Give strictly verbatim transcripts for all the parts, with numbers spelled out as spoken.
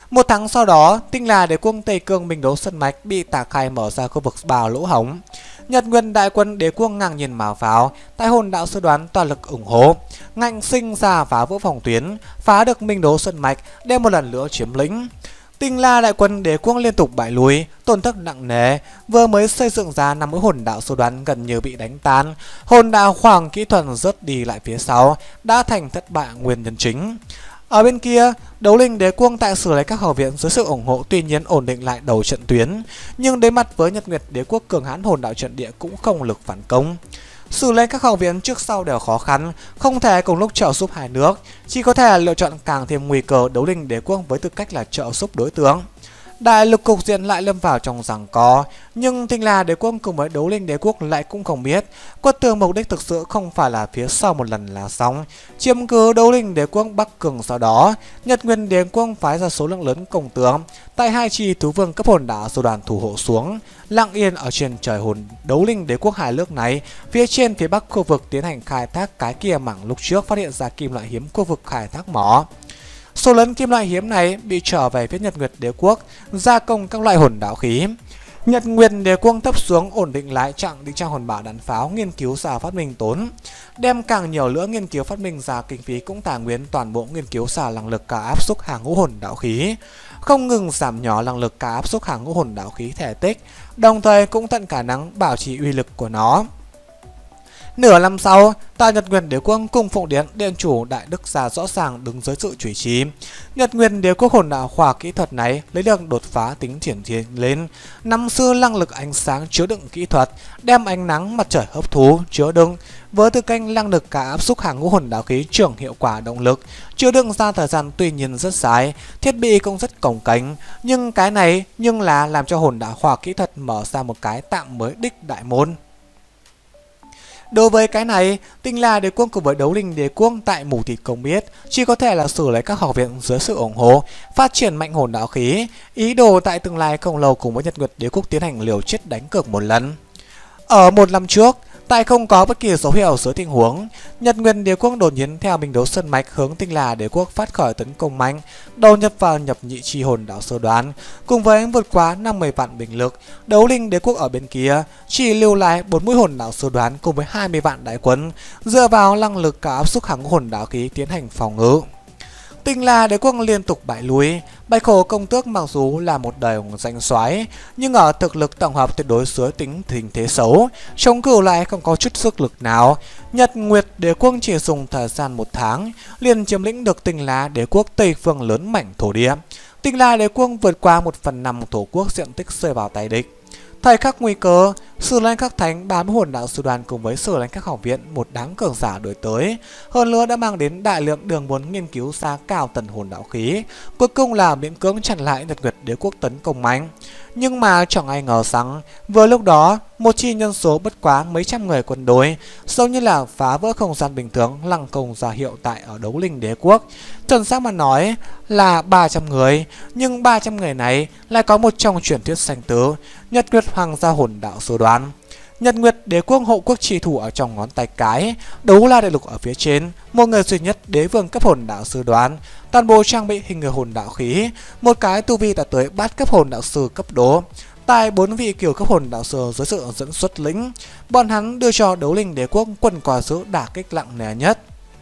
Một tháng sau đó, Tinh La đế quốc Tây Cương Minh Đấu Sơn Mạch bị Tả Khai mở ra khu vực bao lỗ hổng. Nhật Nguyên đại quân đế quốc ngang nhiên mà vào, tại hồn đạo sư đoán toàn lực ủng hộ, ngạnh sinh ra phá vỡ phòng tuyến, phá được Minh Đấu Sơn Mạch, đem một lần nữa chiếm lĩnh. Tinh La đại quân đế quốc liên tục bại lui, tổn thất nặng nề, vừa mới xây dựng ra năm mũi hồn đạo sư đoán gần như bị đánh tan, hồn đạo khoang kỹ thuật rớt đi lại phía sau, đã thành thất bại nguyên nhân chính. Ở bên kia, Đấu Linh đế quốc tại xử lấy các học viện dưới sự ủng hộ tuy nhiên ổn định lại đầu trận tuyến, nhưng đối mặt với Nhật Nguyệt đế quốc cường hãn hồn đạo trận địa cũng không lực phản công. Xử lấy các học viện trước sau đều khó khăn, không thể cùng lúc trợ giúp hai nước, chỉ có thể lựa chọn càng thêm nguy cơ Đấu Linh đế quốc với tư cách là trợ giúp đối tượng. Đại lục cục diện lại lâm vào trong giằng co, nhưng Tinh La đế quốc cùng với Đấu Linh đế quốc lại cũng không biết, Quất Tường mục đích thực sự không phải là phía sau một lần là xong, chiếm cứ Đấu Linh đế quốc Bắc Cường. Sau đó, Nhật Nguyên đế quốc phái ra số lượng lớn công tướng, tại hai chi thú vương cấp hồn đạo sư đoàn thủ hộ xuống, lặng yên ở trên trời hồn Đấu Linh đế quốc hai nước này, phía trên phía bắc khu vực tiến hành khai thác cái kia mảng lúc trước phát hiện ra kim loại hiếm khu vực khai thác mỏ. Số lớn kim loại hiếm này bị trở về phía Nhật Nguyệt đế quốc, gia công các loại hồn đạo khí. Nhật Nguyệt đế quốc thấp xuống ổn định lại trạng định trang hồn bảo đạn pháo, nghiên cứu ra phát minh tốn, đem càng nhiều nữa nghiên cứu phát minh ra kinh phí cũng tài nguyên toàn bộ nghiên cứu xả năng lực cả áp xúc hàng ngũ hồn đạo khí, không ngừng giảm nhỏ năng lực cả áp xúc hàng ngũ hồn đạo khí thể tích, đồng thời cũng tận khả năng bảo trì uy lực của nó. Nửa năm sau, tại Nhật Nguyên đế quốc cung phụng điện điện chủ Đại Đức Gia rõ ràng đứng dưới sự chủ trì. Nhật Nguyên đế quốc hồn đạo khoa kỹ thuật này lấy được đột phá tính triển thiên lên, nắm giữ năng lực ánh sáng chứa đựng kỹ thuật, đem ánh nắng mặt trời hấp thu chứa đựng với tư cách năng lực cả áp xúc hàng ngũ hồn đạo khí trưởng hiệu quả động lực, chứa đựng ra thời gian tuy nhiên rất dài, thiết bị cũng rất cồng kềnh, nhưng cái này nhưng là làm cho hồn đạo khoa kỹ thuật mở ra một cái tạm mới đích đại môn. Đối với cái này, Tinh La đế quốc cùng với Đấu Linh đế quốc tại mù thịt không biết, chỉ có thể là xử lấy các học viện dưới sự ủng hộ, phát triển mạnh hồn đạo khí, ý đồ tại tương lai không lâu cùng với Nhật Nguyệt đế quốc tiến hành liều chết đánh cược một lần. Ở một năm trước, tại không có bất kỳ dấu hiệu dưới tình huống, Nhật Nguyên đế quốc đột nhiên theo Minh Đấu Sơn Mạch hướng Tinh La đế quốc phát khởi tấn công mạnh, đầu nhập vào nhập nhị chi hồn đạo sơ đoán, cùng với vượt quá năm mươi vạn binh lực. Đấu Linh đế quốc ở bên kia chỉ lưu lại bốn mũi hồn đạo sơ đoán cùng với hai mươi vạn đại quân, dựa vào năng lực cả áp xúc hàng hồn đạo khí tiến hành phòng ngự. Tinh La đế quốc liên tục bại lui. Bạch Hổ công tước mặc dù là một đời danh soái, nhưng ở thực lực tổng hợp tuyệt đối dưới tính tình thế xấu, chống cự lại không có chút sức lực nào. Nhật Nguyệt đế quốc chỉ dùng thời gian một tháng liền chiếm lĩnh được Tinh La đế quốc Tây phương lớn mảnh thổ địa. Tinh La đế quốc vượt qua một phần năm thổ quốc diện tích rơi vào tay địch. Thời khắc nguy cơ, Sử Lãnh các thánh ba mươi hồn đạo sư đoàn cùng với Sử Lãnh các học viện một đám cường giả đổi tới, hơn nữa đã mang đến đại lượng đường muốn nghiên cứu ra cao tần hồn đạo khí, cuối cùng là miễn cưỡng chặn lại Nhật Nguyệt đế quốc tấn công mạnh. Nhưng mà chẳng ai ngờ rằng, vừa lúc đó, một chi nhân số bất quá mấy trăm người quân đội, giống như là phá vỡ không gian bình thường lăng công ra hiệu tại ở Đấu Linh đế quốc. Trần xác mà nói là ba trăm người, nhưng ba trăm người này lại có một trong truyền thuyết sanh tử, Nhật Nguyệt hoàng gia hồn đạo sư đoàn. Nhật Nguyệt đế quốc hộ quốc trì thủ ở trong ngón tay cái, Đấu La đại lục ở phía trên, một người duy nhất đế vương cấp hồn đạo sư đoàn, toàn bộ trang bị hình người hồn đạo khí, một cái tu vi đạt tới bát cấp hồn đạo sư cấp độ. Tại bốn vị kiểu cấp hồn đạo sư dưới sự dẫn xuất lĩnh, bọn hắn đưa cho Đấu Linh đế quốc quân quả giữ đả kích nặng nề nhất.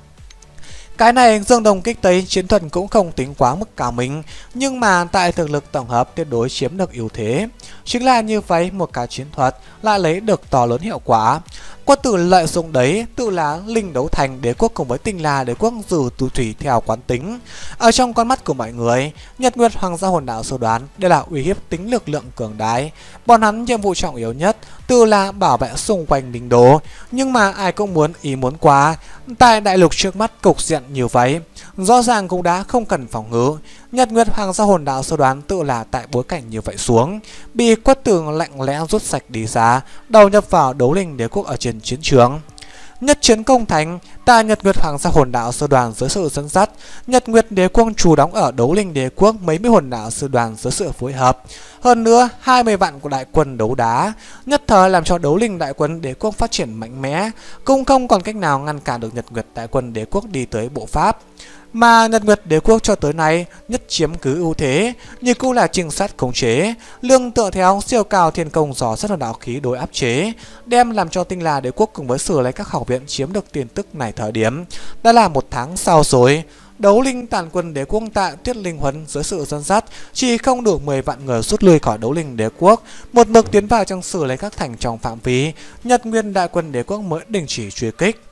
Cái này Dương Đồng kích Tây chiến thuật cũng không tính quá mức cao mình, nhưng mà tại thực lực tổng hợp tuyệt đối chiếm được ưu thế. Chính là như vậy, một cái chiến thuật lại lấy được to lớn hiệu quả. Quất Tử lợi dụng đấy tự là Linh Đấu Thành đế quốc cùng với Tinh La đế quốc giữ tù thủy theo quán tính. Ở trong con mắt của mọi người, Nhật Nguyệt hoàng gia hồn đạo sư đoán đây là uy hiếp tính lực lượng cường đại. Bọn hắn nhiệm vụ trọng yếu nhất tự là bảo vệ xung quanh Minh Đô, nhưng mà ai cũng muốn ý muốn quá. Tại đại lục trước mắt cục diện như vậy, rõ ràng cũng đã không cần phòng ngự. Nhật Nguyệt hoàng gia hồn đạo sư đoán tự là tại bối cảnh như vậy xuống, bị Quất Tử lạnh lẽ rút sạch đi ra, đầu nhập vào Đấu Linh đế quốc ở trên chiến trường. Nhất chiến công thành, tại Nhật Nguyệt hoàng gia hồn đạo sư đoàn dưới sự dẫn dắt, Nhật Nguyệt đế quốc chủ đóng ở Đấu Linh đế quốc mấy mươi hồn đạo sư đoàn dưới sự phối hợp. Hơn nữa, hai mươi vạn của đại quân đấu đá, nhất thời làm cho Đấu Linh đại quân đế quốc phát triển mạnh mẽ, cũng không còn cách nào ngăn cản được Nhật Nguyệt đại quân đế quốc đi tới bộ Pháp. Mà Nhật Nguyệt Đế quốc cho tới nay nhất chiếm cứ ưu thế, như cũng là trinh sát khống chế, lương tựa theo siêu cao thiên công dò xét hồn đạo khí đối áp chế, đem làm cho Tinh La Đế quốc cùng với Sử Lai Các học viện chiếm được tin tức này thời điểm đã là một tháng sau rồi. Đấu linh tàn quân đế quốc tại Tuyết Linh Huấn dưới sự dẫn dắt chỉ không đủ mười vạn người rút lui khỏi đấu linh đế quốc, một mực tiến vào trong Sử Lai Các thành trong phạm vi, Nhật Nguyên đại quân đế quốc mới đình chỉ truy kích.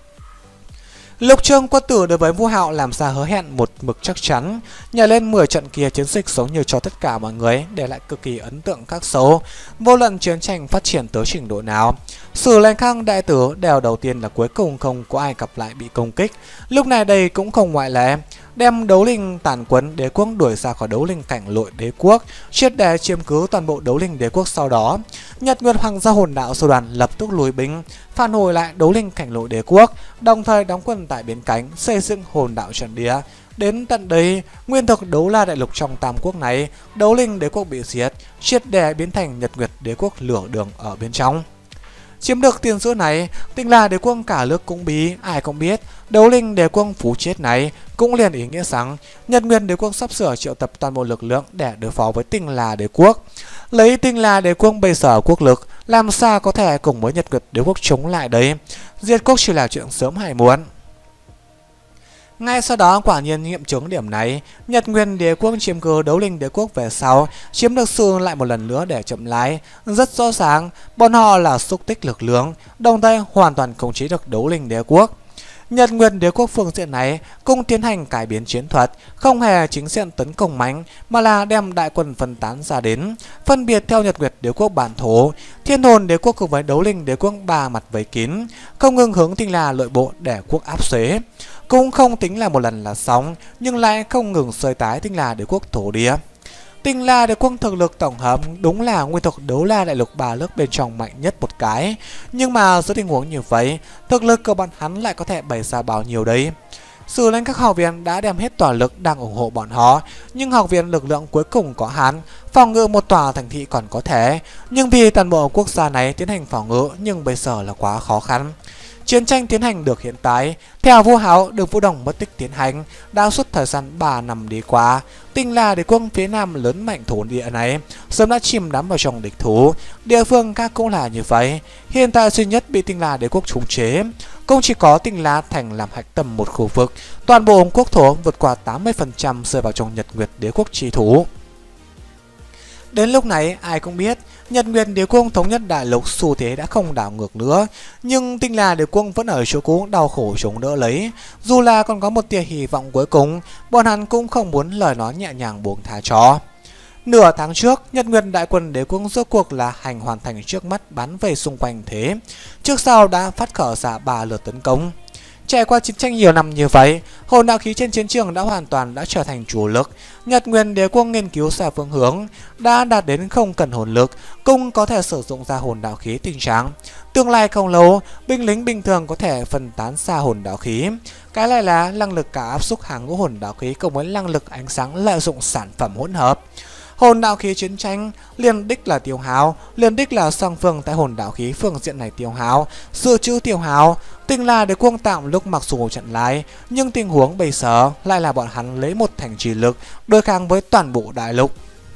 Lục Trương Quân Tử đối với Vu Hạo làm ra hứa hẹn một mực chắc chắn, nhảy lên mười trận kia chiến dịch giống như cho tất cả mọi người, để lại cực kỳ ấn tượng khắc sâu, vô luận chiến tranh phát triển tới trình độ nào. Sử Lai Khang đại tử đều đầu tiên là cuối cùng không có ai gặp lại bị công kích, lúc này đây cũng không ngoại lệ, đem đấu linh tàn quân đế quốc đuổi ra khỏi đấu linh cảnh lội đế quốc, triệt để chiếm cứ toàn bộ đấu linh đế quốc. Sau đó Nhật Nguyệt Hoàng gia hồn đạo sư đoàn lập tức lùi binh phản hồi lại đấu linh cảnh lội đế quốc, đồng thời đóng quân tại biên cánh xây dựng hồn đạo trận địa. Đến tận đây, nguyên thực đấu la đại lục trong tam quốc này, đấu linh đế quốc bị diệt, triệt để biến thành Nhật Nguyệt đế quốc lửa đường ở bên trong. Chiếm được tiền sữa này, Tinh La đế quốc cả nước cũng bí, ai cũng biết. Đấu linh đế quốc phú chết này cũng liền ý nghĩa rằng Nhật Nguyên đế quốc sắp sửa triệu tập toàn bộ lực lượng để đối phó với Tinh La đế quốc. Lấy Tinh La đế quốc bây giờ quốc lực, làm sao có thể cùng với Nhật Nguyệt đế quốc chống lại đấy? Diệt quốc chỉ là chuyện sớm hay muộn. Ngay sau đó quả nhiên nghiệm chứng điểm này, Nhật Nguyên đế quốc chiếm cứ đấu linh đế quốc về sau, chiếm được sự lại một lần nữa để chậm lái. Rất rõ ràng, bọn họ là xúc tích lực lượng, đồng thời hoàn toàn khống chế được đấu linh đế quốc. Nhật Nguyên đế quốc phương diện này cũng tiến hành cải biến chiến thuật, không hề chính diện tấn công mạnh mà là đem đại quân phân tán ra đến, phân biệt theo Nhật Nguyệt đế quốc bản thổ, Thiên Hồn đế quốc cùng với đấu linh đế quốc ba mặt vây kín, không ngừng hướng Tinh La nội bộ để quốc áp chế. Cũng không tính là một lần là xong, nhưng lại không ngừng sơi tái Tinh La đế quốc thổ địa. Tinh La đế quốc thực lực tổng hợp đúng là nguyên thực đấu la đại lục ba nước bên trong mạnh nhất một cái, nhưng mà dưới tình huống như vậy, thực lực của bọn hắn lại có thể bày ra bao nhiêu đấy. Sử Lai Các học viện đã đem hết toàn lực đang ủng hộ bọn họ, nhưng học viện lực lượng cuối cùng có hạn, phòng ngự một tòa thành thị còn có thể, nhưng vì toàn bộ quốc gia này tiến hành phòng ngự nhưng bây giờ là quá khó khăn. Chiến tranh tiến hành được hiện tại, theo Vu Hạo đường Vũ Đồng mất tích tiến hành, đã suốt thời gian ba năm đi qua. Tinh La đế quốc phía nam lớn mạnh thổ địa này sớm đã chìm đắm vào trong địch thủ, địa phương khác cũng là như vậy. Hiện tại duy nhất bị Tinh La đế quốc khống chế cũng chỉ có Tinh La thành làm hạch tâm một khu vực, toàn bộ quốc thổ vượt qua tám mươi phần trăm rơi vào trong Nhật Nguyệt đế quốc chi thủ. Đến lúc này ai cũng biết Nhật Nguyên đế quốc thống nhất đại lục xu thế đã không đảo ngược nữa, nhưng Tinh La đế quốc vẫn ở chỗ cũ đau khổ chống đỡ lấy. Dù là còn có một tia hy vọng cuối cùng, bọn hắn cũng không muốn lời nói nhẹ nhàng buông thả cho. Nửa tháng trước, Nhật Nguyên đại quân đế quốc rốt cuộc là hành hoàn thành trước mắt bắn về xung quanh thế, trước sau đã phát khởi ra ba lượt tấn công. Trải qua chiến tranh nhiều năm như vậy, hồn đạo khí trên chiến trường đã hoàn toàn đã trở thành chủ lực. Nhật Nguyên đế quốc nghiên cứu xa phương hướng, đã đạt đến không cần hồn lực, cũng có thể sử dụng ra hồn đạo khí tình trạng. Tương lai không lâu, binh lính bình thường có thể phân tán xa hồn đạo khí. Cái này là năng lực cả áp xúc hàng ngũ hồn đạo khí cùng với năng lực ánh sáng lợi dụng sản phẩm hỗn hợp. Hồn đạo khí chiến tranh liên đích là tiêu hao, liên đích là song phương tại hồn đạo khí phương diện này tiêu hao, dự trữ tiêu hao. Tinh La đế quốc tạm lúc mặc dù chặn lái, nhưng tình huống bây giờ lại là bọn hắn lấy một thành trì lực đối kháng với toàn bộ đại lục.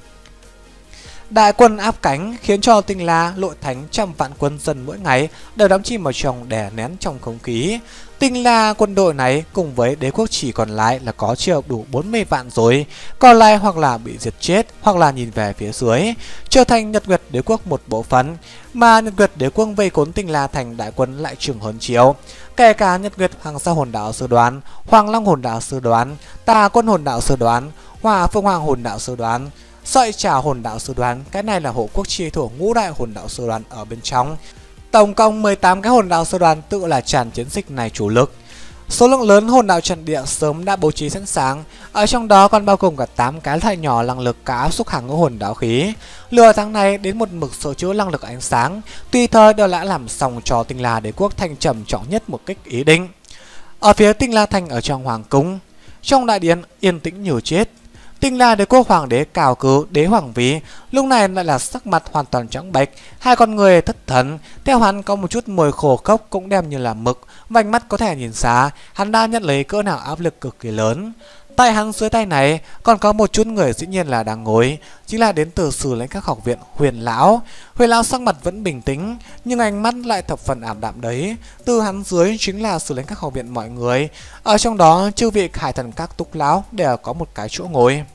Đại quân áp cánh khiến cho Tinh La lội thánh trăm vạn quân dân mỗi ngày đều đắm chìm vào trong đè nén trong không khí. Tinh La quân đội này cùng với đế quốc chỉ còn lại là có chưa đủ bốn mươi vạn rồi, còn lại hoặc là bị diệt chết hoặc là nhìn về phía dưới, trở thành Nhật Nguyệt đế quốc một bộ phận. Mà Nhật Nguyệt đế quốc vây khốn Tinh La thành đại quân lại chừng hơn chiều, kể cả Nhật Nguyệt Hoàng gia hồn đạo sư đoàn, Hoàng Long hồn đạo sư đoàn, Tà quân hồn đạo sư đoàn, Hỏa Phương Hoàng hồn đạo sư đoàn, Sợi Trảo hồn đạo sư đoàn. Cái này là hộ quốc chi thủ ngũ đại hồn đạo sư đoàn ở bên trong. Tổng cộng mười tám cái hồn đạo sư đoàn tự là tràn chiến dịch này chủ lực. Số lượng lớn hồn đạo trận địa sớm đã bố trí sẵn sàng, ở trong đó còn bao gồm cả tám cái loại nhỏ năng lực cả áp xúc hàng ngũ hồn đạo khí. Lừa tháng này đến một mực sở chứa năng lực ánh sáng, tùy thời đều đã làm xong cho Tinh La đế quốc thành trầm trọng nhất một cách ý định. Ở phía Tinh La thành ở trong hoàng cung, trong đại điện yên tĩnh như chết. Tinh La đế quốc hoàng đế cào cứ đế hoàng ví, lúc này lại là sắc mặt hoàn toàn trắng bệch, hai con người thất thần. Theo hắn có một chút mùi khổ cốc cũng đem như là mực, vành mắt có thể nhìn xa, hắn đã nhận lấy cỡ nào áp lực cực kỳ lớn. Tại hắn dưới tay này còn có một chút người dĩ nhiên là đang ngồi, chính là đến từ Sử Lãnh Các học viện Huyền lão. Huyền lão sắc mặt vẫn bình tĩnh, nhưng ánh mắt lại thập phần ảm đạm đấy. Từ hắn dưới chính là Sử Lãnh Các học viện mọi người, ở trong đó chư vị Hải Thần Các túc lão đều có một cái chỗ ngồi.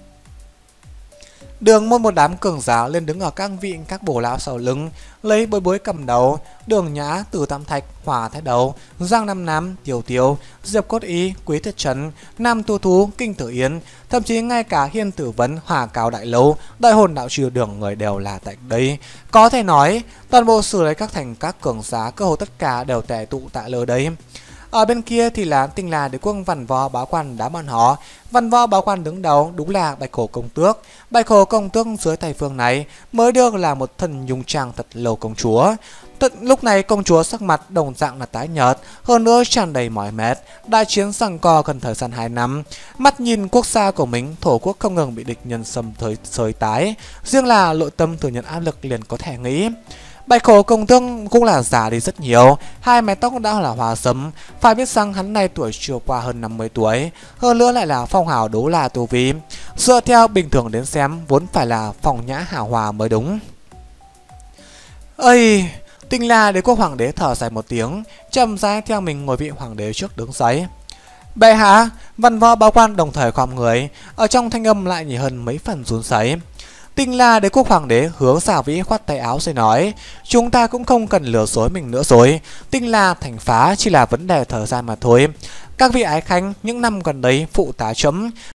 Đường Môn một đám cường giả lên đứng ở các vị các bổ lão sau lưng, lấy Bối Bối cầm đầu, Đường Nhã, Từ Tam Thạch, Hỏa Thái Đầu, Giang Nam Nam, Tiểu Tiêu, Diệp Cốt Ý, Quý Thiết Trấn, Nam Tu Thú, Kinh Tử Yên, thậm chí ngay cả Hiên Tử Vấn, Hỏa Cao Đại Lâu, Đại Hồn Đạo Trừ Đường người đều là tại đây. Có thể nói, toàn bộ Sử Lãnh Các thành các cường giả cơ hồ tất cả đều tề tụ tại nơi đây. Ở bên kia thì là Tinh La đế quốc Văn Võ Bá Quan đám bọn họ. Văn Võ Bá Quan đứng đầu đúng là Bạch Hổ công tước. Bạch Hổ công tước dưới tay phương này mới được là một thần nhung trang thật lâu công chúa. Tận lúc này công chúa sắc mặt đồng dạng là tái nhợt, hơn nữa tràn đầy mỏi mệt. Đại chiến giằng co gần thời gian hai năm, mắt nhìn quốc gia của mình, thổ quốc không ngừng bị địch nhân xâm tới sới tái. Riêng là nội tâm thừa nhận áp lực liền có thể nghĩ. Bạch Hổ công tước cũng là già đi rất nhiều, hai mái tóc đã là hoa sẫm, phải biết rằng hắn này tuổi chưa qua hơn năm mươi tuổi, hơn nữa lại là phong hào đấu la tu vi. Dựa theo bình thường đến xem, vốn phải là phong nhã hào hòa mới đúng. Ây, Tinh La đế quốc hoàng đế thở dài một tiếng, chậm rãi theo mình ngồi vị hoàng đế trước đứng dậy. Bệ hạ, Văn Võ Bá Quan đồng thời khom người, ở trong thanh âm lại nhỉ hơn mấy phần run rẩy. Tinh La đế quốc hoàng đế hướng Giả Vĩ khoát tay áo rồi nói, chúng ta cũng không cần lừa dối mình nữa rồi, Tinh La thành phá chỉ là vấn đề thời gian mà thôi. Các vị ái khanh những năm gần đây phụ tá chấm